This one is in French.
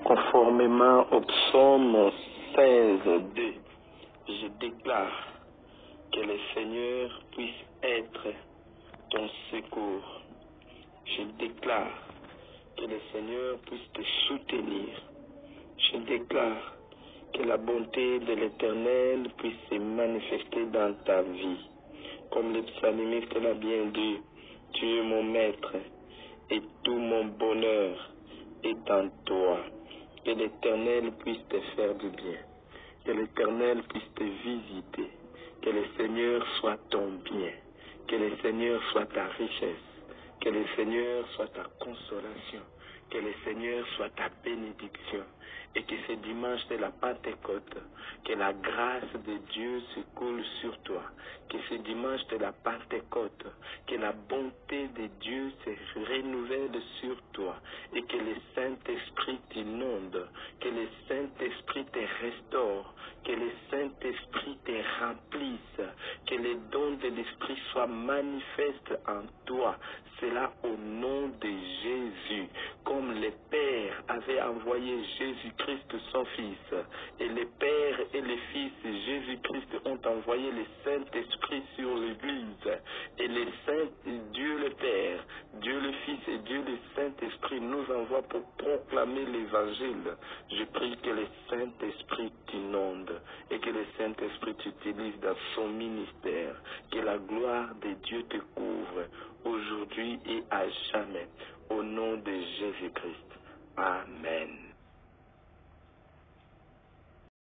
Conformément au psaume 16:2, je déclare que le Seigneur puisse être ton secours. Je déclare que le Seigneur puisse te soutenir. Je déclare que la bonté de l'Éternel puisse se manifester dans ta vie. Comme le psalmiste l'a bien dit, tu es mon maître et tout mon bonheur est en toi. Que l'Éternel puisse te faire du bien. Que l'Éternel puisse te visiter. Que le Seigneur soit ton bien. Que le Seigneur soit ta richesse. Que le Seigneur soit ta consolation. Que le Seigneur soit ta bénédiction. Et que ce dimanche de la Pentecôte, que la grâce de Dieu se coule sur toi. Que ce dimanche de la Pentecôte, que la bonté de Dieu se renouvelle sur toi. Et que le Saint-Esprit t'inonde. Que le Saint-Esprit te restaure. Que le Saint-Esprit te remplisse. Que les dons de l'Esprit soient manifestes en toi. Cela au nom de Jésus. Comme le Père avait envoyé Jésus-Christ son Fils, et le Père et le Fils Jésus-Christ ont envoyé le Saint-Esprit sur l'Église, et Dieu le Père, Dieu le Fils et Dieu le Saint-Esprit nous envoient pour proclamer l'Évangile. Je prie que le Saint-Esprit t'inonde et que le Saint-Esprit t'utilise dans son ministère, que la gloire de Dieu te couvre aujourd'hui et à jamais, au nom de Jésus-Christ. Amen.